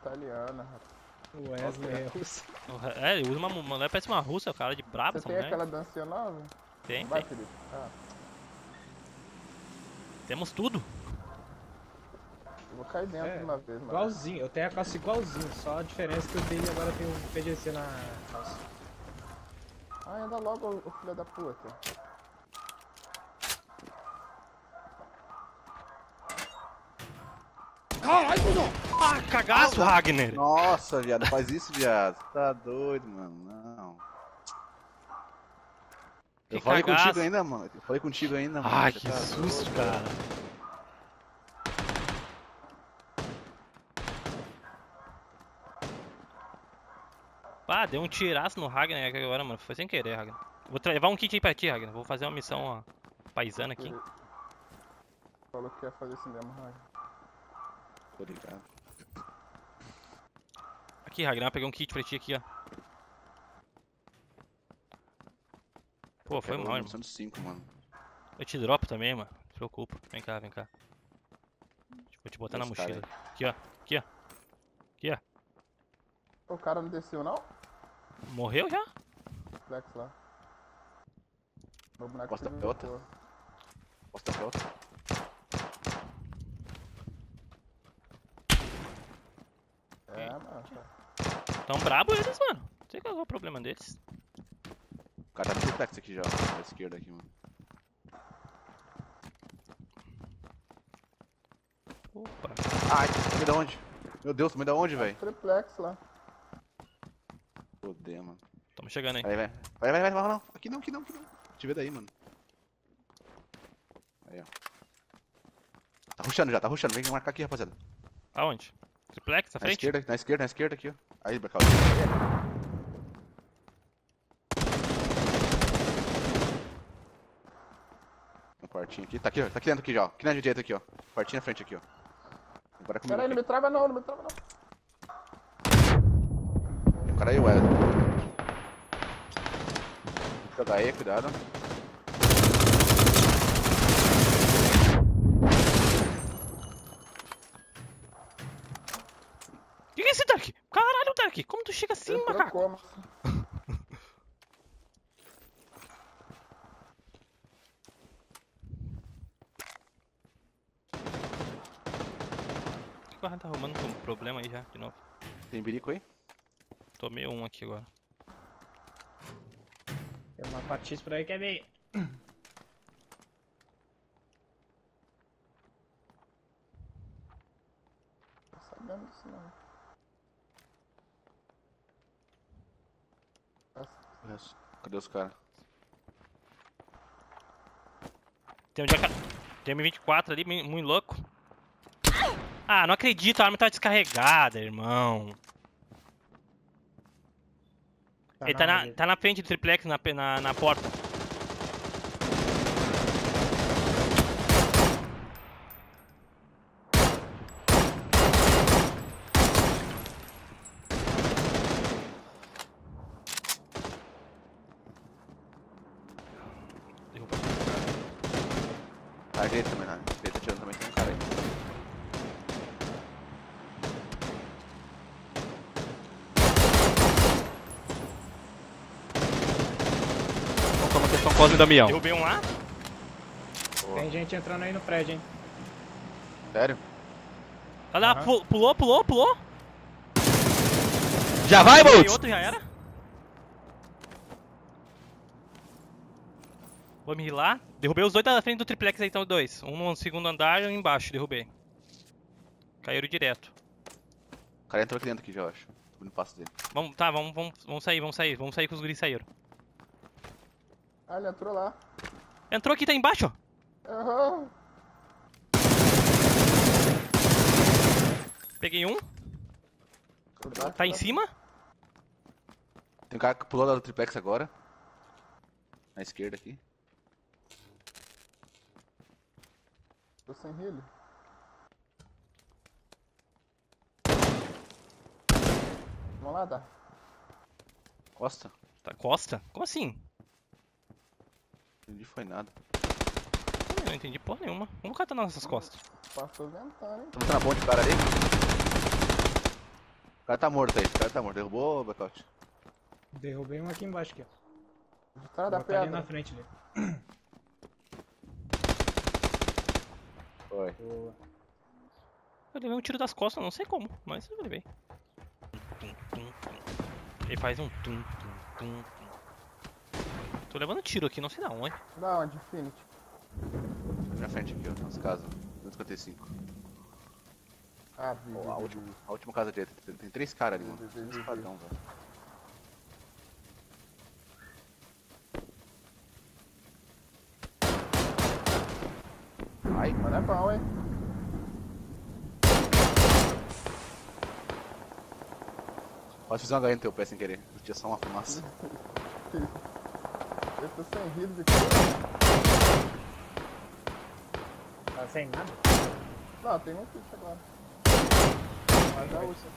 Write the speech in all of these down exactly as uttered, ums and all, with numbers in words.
italiana, rapaz. O Wesley é russo. É, ele usa uma mulher, parece uma russa, o cara de brabo, Você essa tem mulher. aquela dancinha nova? Tem, Vai, tem. Felipe. Ah, Temos tudo. eu vou cair dentro É, de uma vez, mano. igualzinho, eu tenho a calça igualzinho, só a diferença é que o dele agora tem um P D C na calça. Ah, anda logo, o, o filho da puta. Caralho, não! Ah, cagaço, Ragnar! Nossa, viado, faz isso, viado. Tá doido, mano. Não. Eu Que falei cagaço. contigo ainda, mano. Eu falei contigo ainda, mano. Ai, Você que tá susto, doido. cara. Ah, deu um tiraço no Ragnar aqui agora, mano. Foi sem querer, Ragnar. Vou levar um kit aí pra ti, Ragnar. Vou fazer uma missão, ó, paisana aqui. Falou que ia fazer isso mesmo, Ragnar. Tô ligado. Aqui, Ragnar, peguei um kit pra ti aqui, ó. Pô, foi Pegou mal, a irmão. munição de cinco, mano. Eu te dropo também, mano. Não se preocupa. Vem cá, vem cá. Vou te botar na Dois mochila. cara Aqui, ó. Aqui, ó. Aqui, ó. O cara não desceu, não? Morreu já? Flex lá. Meu boneco Costa se pelota. limpou. Posso dar pra outra? É, mano. Tá. Tão brabo eles, mano. Não sei qual é o problema deles. O cara tá no triplex aqui já, ó. Da esquerda aqui, mano. Opa. Ai, tomei da onde? Meu Deus, tomei da onde, velho? Triplex lá. Fodeu, mano. Tamo chegando aí. Vai, vai. Vai, vai, vai, vai, não. Aqui não, aqui não, aqui não. Te vê daí, mano. Aí, ó. Tá rushando já, tá rushando. Vem marcar aqui, rapaziada. Aonde? Triplex, na Na frente? esquerda, na esquerda, na esquerda aqui, ó. Aí, Blackout. No quartinho aqui. Tá aqui, ó. Tá aqui dentro aqui já, ó. Aqui na direita aqui, ó. Quartinho na frente aqui, ó. Agora comigo. Pera aí, não Aqui. me trava não, não me trava não. Tem um cara aí, o Wesley. Joga aí, cuidado. Que que é esse Dark? Caralho, Dark! Como tu chega assim, Ele macaco? trocou, mas... O cara tá arrumando um problema aí já, de novo. Tem birico aí? Tomei um aqui agora. Tem uma patice por aí que é meio. Tô sabendo disso não. Nossa, Cadê os caras? Tem um jaca... Tem M vinte e quatro ali, mui- muito louco. Ah, não acredito, a arma tá descarregada, irmão. Ele tá na, onde? tá na frente do triplex, na, pe- na, na porta. Derrubou. Tá à direita também, né? Direita tirando também, tem um cara aí. Então toma atenção, Cosme e Damião. Derrubei um lá. Tem gente entrando aí no prédio, hein? Sério? Olha lá, Aham. pu- pulou, pulou, pulou. Já vai, E Boltz! outro já era. Vou me rilar. Derrubei os dois da frente do triplex aí, então dois. Um no segundo andar e um embaixo, derrubei. Caíram direto. O cara entrou aqui dentro aqui já, eu acho. Tô no passo dele. Vamos, tá, vamos, vamos, vamos sair, vamos sair. Vamos sair que os guris saíram. ah, ele entrou lá. Entrou aqui, tá embaixo, ó. Aham. Peguei um. Cuidado, Tá em cuidado. cima. Tem um cara que pulou lá do triplex agora. Na esquerda aqui. Tô sem healer. Vamos lá, Dá. Costa. Tá, Costa? Como assim? Não entendi foi nada. Eu não entendi porra nenhuma. Como o cara tá nas nossas costas? Passou ventando, hein? Tá na ponte o cara ali? cara tá morto aí, o cara tá morto. Derrubou o blackout. Derrubei um aqui embaixo, aqui, ó. De trás da Vou botar ali pedra. na frente ali. Foi. Boa. Eu levei um tiro das costas, não sei como, mas eu levei. Tum, tum, tum. Ele faz um tum, tum, tum, tum. Tô levando tiro aqui, não sei da onde. Da onde, Infinity? Na frente aqui, ó, nas casas. duzentos e cinquenta e cinco. Ah, vi, vi, Ó, a, vi, última, vi. a última casa direita. Tem, tem três caras ali, mano. Vi, vi, Tem vi, uns vi. padrão, velho. Ai, Mano, é bom, hein? quase fiz uma H no teu pé sem querer. Eu tinha só uma fumaça. Eu tô sem rios aqui. Tá sem nada? Não, tem um kit agora. Mas é a última.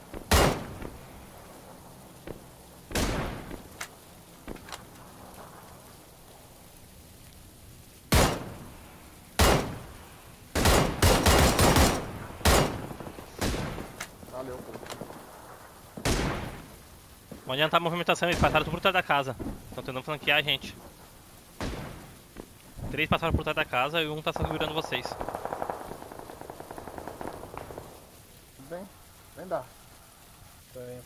Valeu, pô. Não adiantar a movimentação, eles passaram tudo por trás da casa. Estão tentando flanquear a gente. Três passaram por trás da casa e um tá segurando vocês. Vem, vem dar. Tô aí.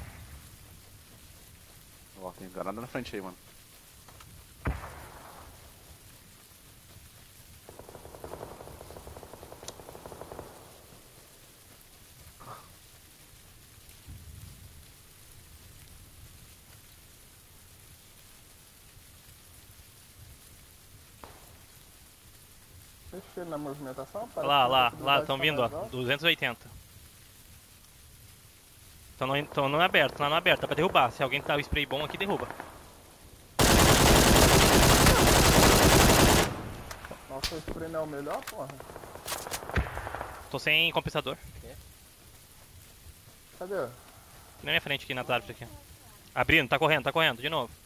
Ó, tem granada na frente aí, mano. Mexer na movimentação. Olha lá, lá, parece que a lá, estão possibilidade vindo, ó. tá mais alta. duzentos e oitenta. Estão no, tão no aberto, lá no aberto, dá pra derrubar. Se alguém tá o spray bom aqui, derruba. Nossa, o spray não é o melhor, porra. Tô sem compensador. Cadê? Na minha frente aqui, nas árvores aqui. Abrindo, tá correndo, tá correndo, de novo.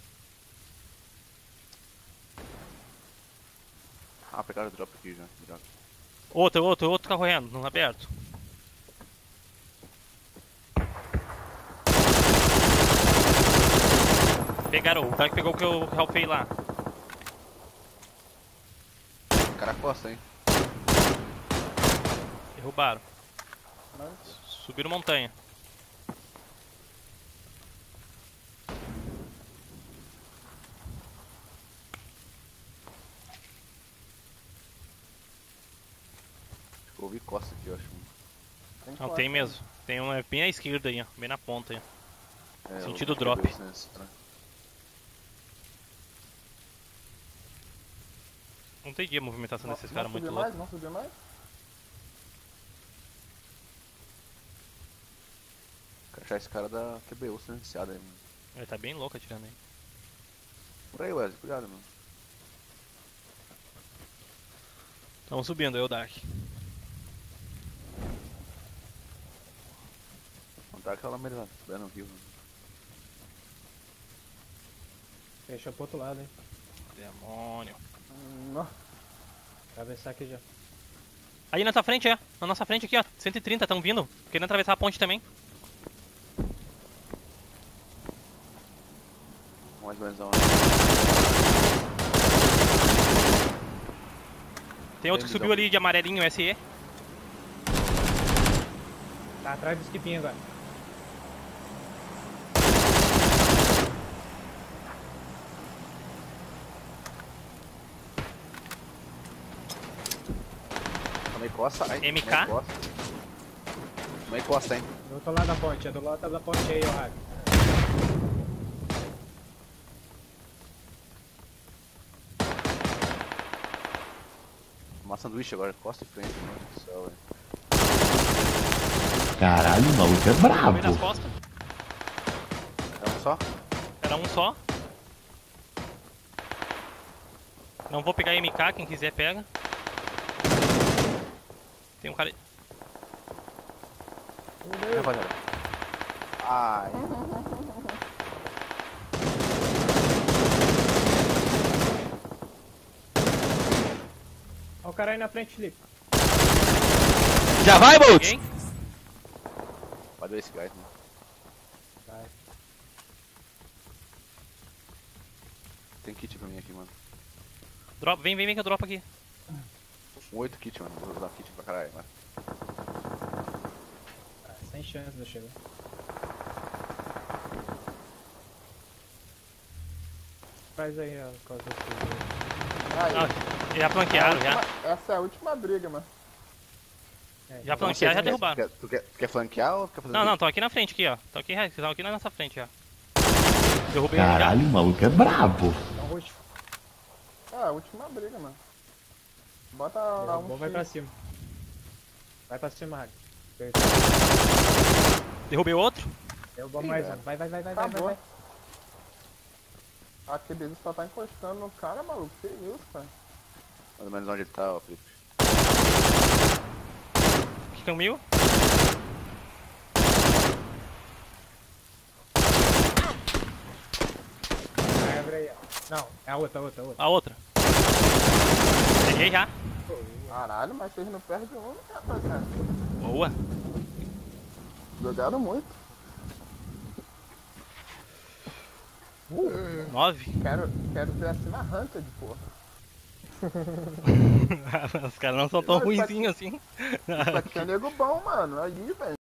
Ah, pegaram o drop aqui já. Droga. Outro, outro, outro tá correndo, no aberto. Pegaram, o cara que pegou o que eu helpei lá. O cara costa, hein? Derrubaram. Mas Subiram montanha. Acho que eu ouvi costa aqui, eu acho. tem Não, quatro, tem né? mesmo. Tem um é bem à esquerda aí, ó. Bem na ponta aí. É, Sentido eu- drop. eu- eu- Não entendi a movimentação Não, desses não caras muito subiu loucos. mais? Não subiu mais? Quero achar esse cara da T B U silenciado aí, mano. Ele tá bem louco atirando aí. Por aí, Wesley, cuidado, mano. Tamo subindo, eu, Dark. Não tá aquela merda lá, se no rio, mano. Fechou pro outro lado, hein. Demônio. Hum, Não. Atravessar aqui já. Ali na nossa frente, é. Na nossa frente aqui, ó. cento e trinta, tão vindo. Querendo atravessar a ponte também. Mais bonzão. Tem outro que Tem subiu ali de amarelinho, S E. Tá atrás do skipinho agora. Tomei costa, ai. M K? Tomei costa. Tomei costa, hein. Do outro lado da ponte, é do lado da ponte aí, ó, Rabi. Tomar sanduíche agora, costa e frente, mano do céu, velho. Caralho, o maluco é Subiu nas brabo. costas. É um só? Era um só. Não vou pegar M K, quem quiser pega. Tem um cara. É, rapaziada. Ai. Ó o cara aí na frente, Felipe. Já vai, Boltz? Ninguém? Pode ver esse gás, mano. Vai. Tem kit pra mim aqui, mano. Drop, vem, vem, vem que eu dropo aqui. Um oito kit, mano. Vou usar kit pra caralho, mano. Ah, sem chance de eu chegar. Faz aí a coisa do Aí, Ah, já flanquearam, já. última- essa é a última briga, mano. é, Já Não sei, flanquearam, tu já quer- derrubaram. Tu quer, tu, quer, tu quer flanquear ou quer fazer Não, o não, quê? estão aqui na frente, aqui, ó. Estão aqui, estão aqui na nossa frente, já. Derrubei ele já. Caralho, o maluco é brabo. Então, roxo. É a última briga, mano. Bota Derrubou, um vai pra X. cima. Vai pra cima, Hack. Derrubei outro. Derrubou Ih, mais velho. um. Vai, vai, vai, vai, vai, Acabou. vai. Aquele só tá encostando no cara, maluco. Que isso, cara? Mais ou menos onde ele tá, ó, Felipe. Que caminho? Vai, abre aí, ó. Não, é a outra, a outra, a outra. A outra. Peguei já. Caralho, mas vocês não perdem um, rapaziada. Boa. Jogaram muito. Nove. Quero, quero ver assim na ranked, porra. Os caras não são tão Mas tá- ruinzinhos assim. Só tinha nego bom, mano. Aí, velho.